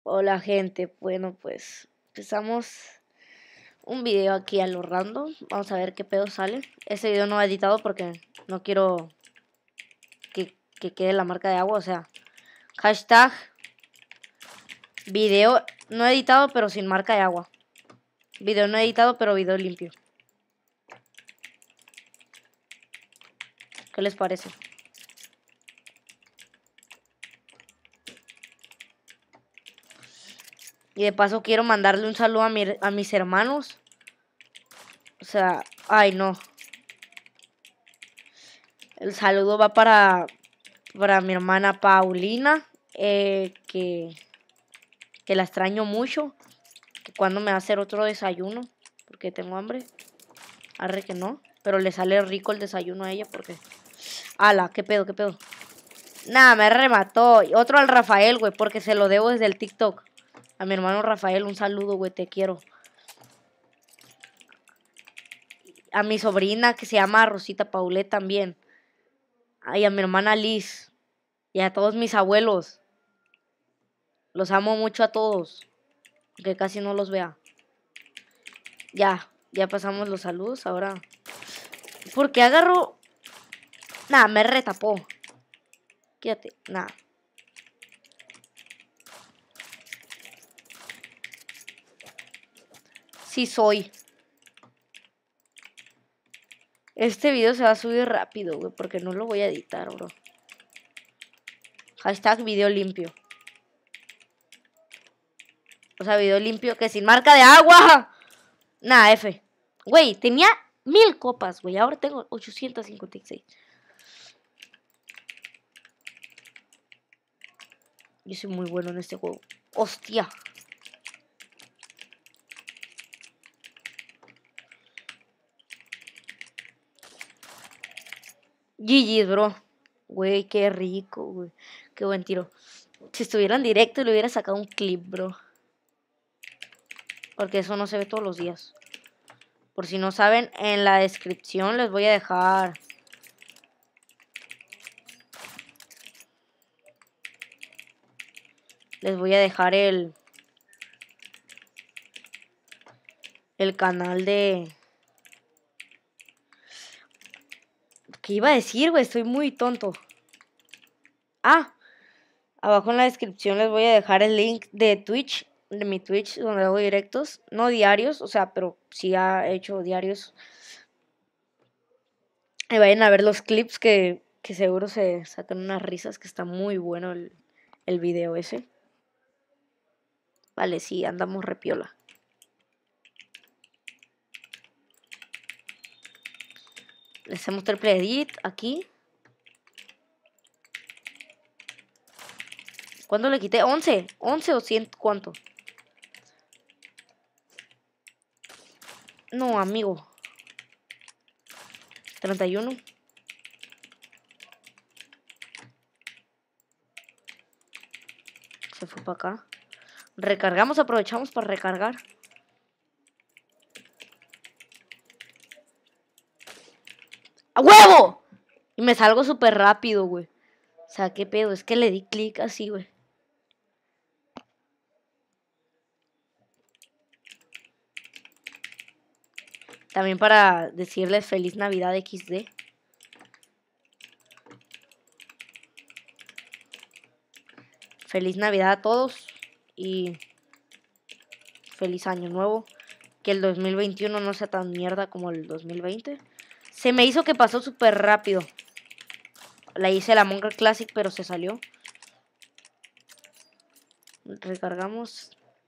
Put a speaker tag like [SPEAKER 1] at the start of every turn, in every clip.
[SPEAKER 1] Hola gente, bueno pues empezamos un video aquí a lo random. Vamos a ver qué pedo sale. Este video no he editado porque no quiero que quede la marca de agua. O sea, hashtag video no editado pero sin marca de agua. Video no editado pero video limpio. ¿Qué les parece? Y de paso quiero mandarle un saludo a mis hermanos. O sea, ay no. El saludo va para mi hermana Paulina. Que la extraño mucho. Que cuando me va a hacer otro desayuno. Porque tengo hambre. Arre que no. Pero le sale rico el desayuno a ella porque... Ala, qué pedo, qué pedo. Nada, me remató. Y otro al Rafael, güey, porque se lo debo desde el TikTok. A mi hermano Rafael, un saludo, güey, te quiero. A mi sobrina que se llama Rosita Paulet también. Y a mi hermana Liz. Y a todos mis abuelos. Los amo mucho a todos. Que casi no los vea. Ya pasamos los saludos. Ahora. ¿Por qué agarro? Nada, me retapó. Quédate, nada. Sí soy. Este video se va a subir rápido, güey, porque no lo voy a editar, bro. Hashtag video limpio. O sea, video limpio que sin marca de agua. Nah, F. Güey, tenía 1000 copas, güey. Ahora tengo 856. Yo soy muy bueno en este juego. Hostia. GG, bro. Güey, qué rico, güey. Qué buen tiro. Si estuviera en directo le hubiera sacado un clip, bro. Porque eso no se ve todos los días. Por si no saben, en la descripción les voy a dejar... Les voy a dejar el canal de... ¿Qué iba a decir, güey? Estoy muy tonto. Ah, abajo en la descripción les voy a dejar el link de Twitch, de mi Twitch, donde hago directos. No diarios, o sea, pero sí ha hecho diarios. Y vayan a ver los clips que seguro se sacan unas risas, que está muy bueno el video ese. Vale, sí, andamos repiola. Le hacemos triple edit aquí. ¿Cuándo le quité? 11. 11 o 100, ¿cuánto? No, amigo. 31. Se fue para acá. Recargamos, aprovechamos para recargar. ¡A huevo! Y me salgo súper rápido, güey. O sea, qué pedo. Es que le di clic así, güey. También para decirles feliz Navidad XD. Feliz Navidad a todos. Y feliz año nuevo. Que el 2021 no sea tan mierda como el 2020. Se me hizo que pasó súper rápido. La hice la Monka Classic, pero se salió. Recargamos.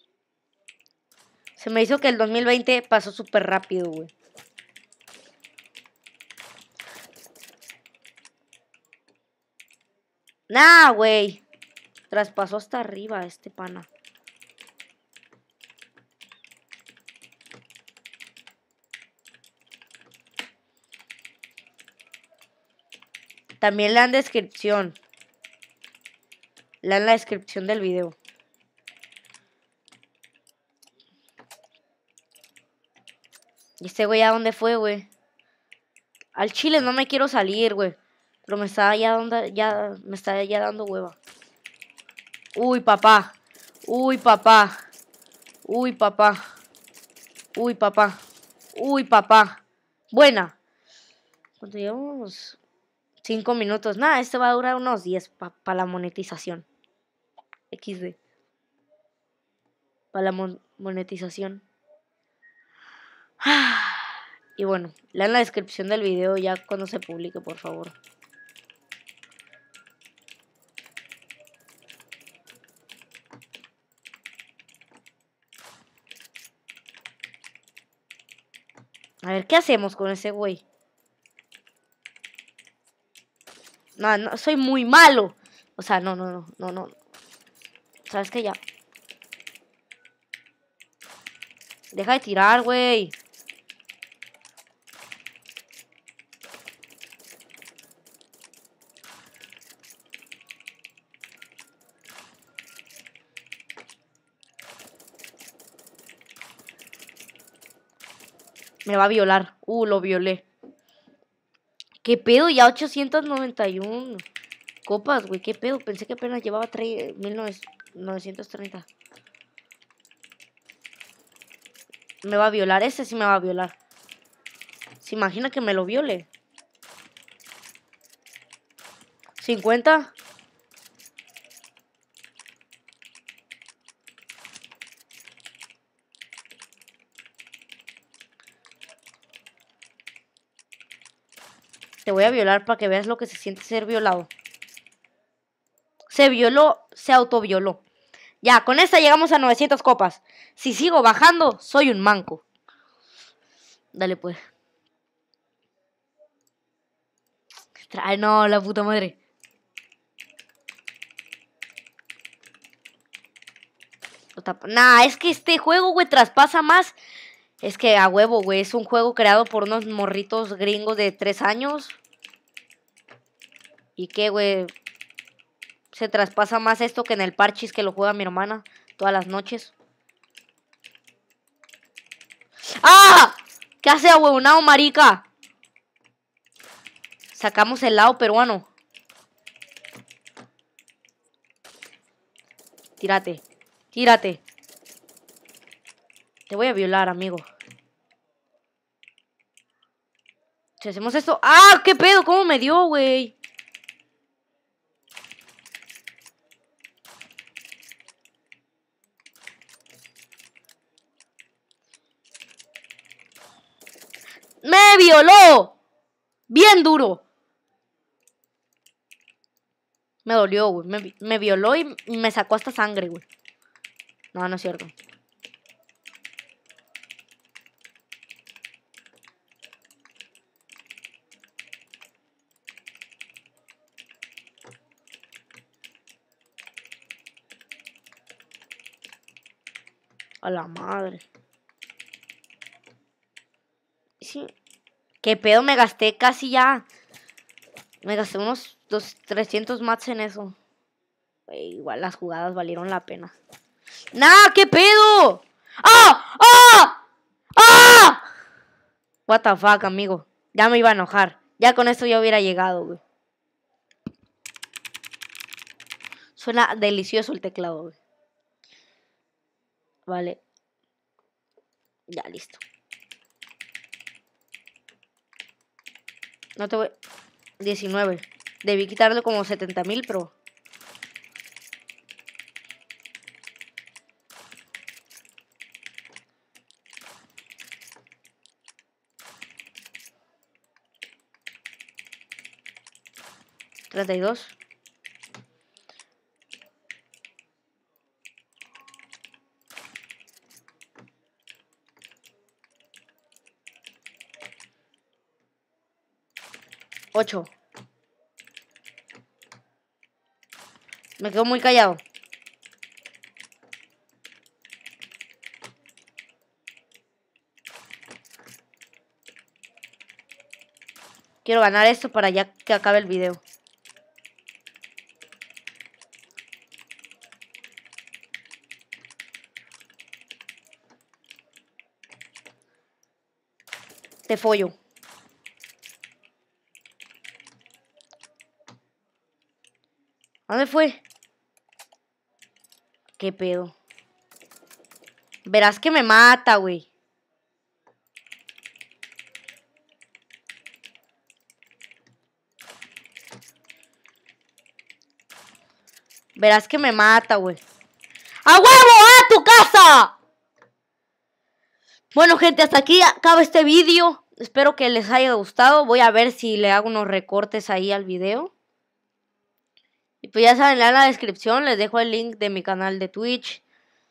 [SPEAKER 1] Se me hizo que el 2020 pasó súper rápido, güey. Nah, güey. Traspasó hasta arriba este pana. También lean descripción. Lean la descripción del video. ¿Y este güey a dónde fue, güey? Al chile no me quiero salir, güey. Pero me está ya dando hueva. Uy, papá. Uy, papá. Uy, papá. Uy, papá. Uy, papá. Buena. ¿Cuánto llevamos? 5 minutos. Nada, esto va a durar unos 10 para la monetización. XD. Para la monetización. Y bueno, lean la descripción del video ya cuando se publique, por favor. A ver, ¿qué hacemos con ese güey? No, no, soy muy malo. O sea, no. ¿Sabes qué? Ya. Deja de tirar, güey. Me va a violar. Lo violé. ¿Qué pedo? Ya 891 copas, güey. ¿Qué pedo? Pensé que apenas llevaba 1930. Me va a violar. Ese sí me va a violar. ¿Se imagina que me lo viole? 50. Te voy a violar para que veas lo que se siente ser violado. Se violó, se autovioló. Ya, con esta llegamos a 900 copas. Si sigo bajando, soy un manco. Dale, pues. Ay, no, la puta madre. Nah, es que este juego, güey, traspasa más. Es que a huevo, güey, es un juego creado por unos morritos gringos de 3 años. ¿Y qué, güey? Se traspasa más esto que en el Parchís que lo juega mi hermana todas las noches. ¡Ah! ¿Qué hace ahuevonao, marica? Sacamos el lado peruano. Tírate. Tírate. Te voy a violar, amigo. Si hacemos esto... ¡Ah! ¿Qué pedo? ¿Cómo me dio, güey? ¡Me violó! Bien duro. Me dolió, güey. Me violó y me sacó hasta sangre, güey. No, no es cierto. A la madre. Sí. ¿Qué pedo? Me gasté casi ya. Me gasté unos 300 mats en eso. Igual las jugadas valieron la pena. ¡Nah! ¿Qué pedo? ¡Ah! ¡Ah! ¡Ah! What the fuck, amigo. Ya me iba a enojar. Ya con esto ya hubiera llegado, güey. Suena delicioso el teclado, güey. Vale. Ya, listo. No te voy... 19. Debí quitarle como 70,000, pero... $32. $8. Me quedo muy callado. Quiero ganar esto para ya que acabe el video. Te follo. ¿A dónde fue? ¿Qué pedo? Verás que me mata, güey. Verás que me mata, güey. ¡A huevo! ¡A tu casa! Bueno, gente, hasta aquí acaba este vídeo. Espero que les haya gustado. Voy a ver si le hago unos recortes ahí al video. Y pues ya saben, en la descripción les dejo el link de mi canal de Twitch.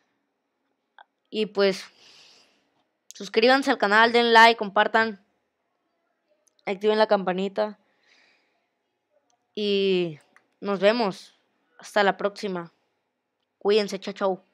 [SPEAKER 1] Y pues suscríbanse al canal, den like, compartan, activen la campanita. Y nos vemos. Hasta la próxima. Cuídense, chao, chao.